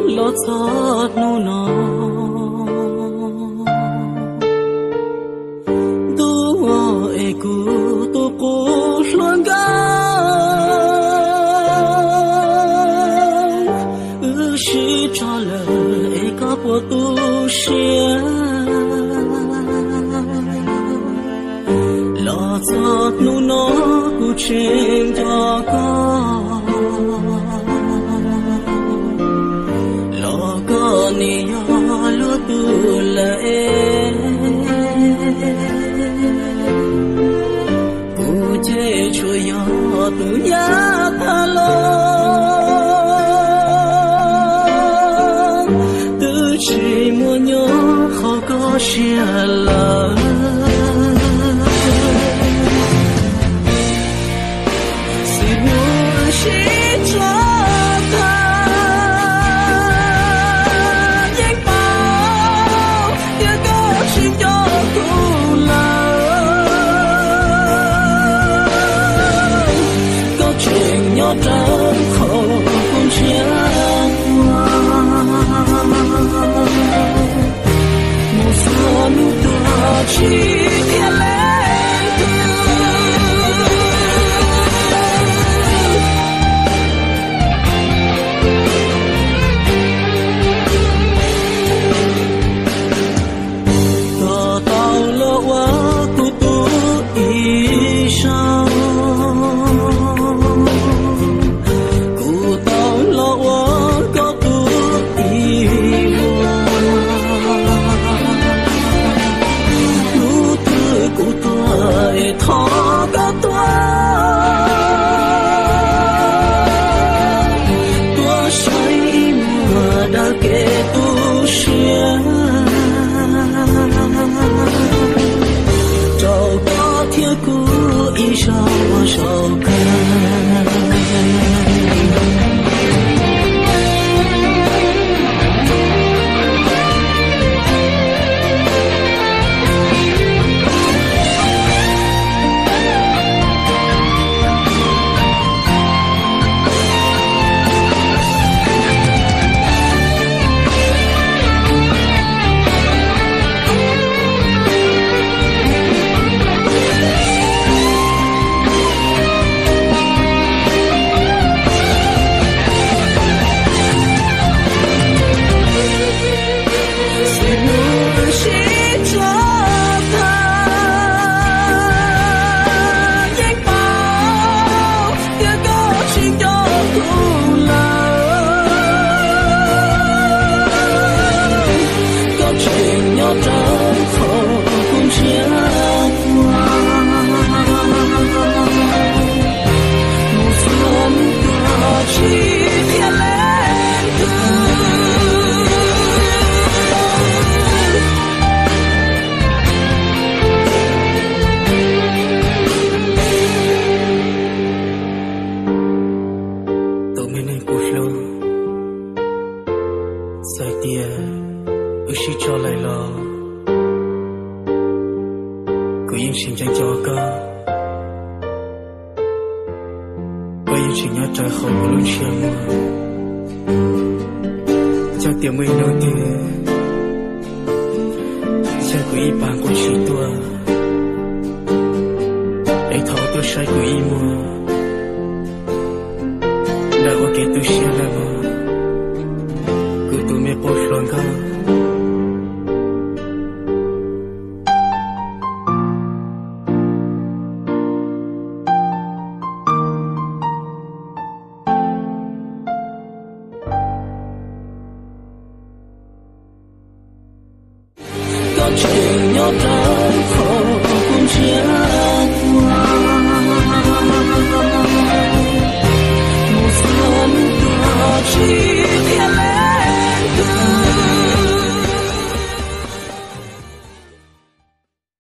lo cho nu nó tu e cu tu cu luôn ga是着了一个波都是老早努诺不清的个老个你要路都来不接触要不要他了chỉ muốn nhớ họ có chia lỡ xin muốn chỉ cho ta những bao tiếng có xin cho tu lỡ có chuyện nhỏ trắng không cũng chia chỉ thiên lên từ tao lo quá tu tu ý sao cụ tao lo quá có tu ý thọ cả tua say mùa đã kể tu xia trâu có thiếu cũ ý sao mà sao cả chuyện nhỏ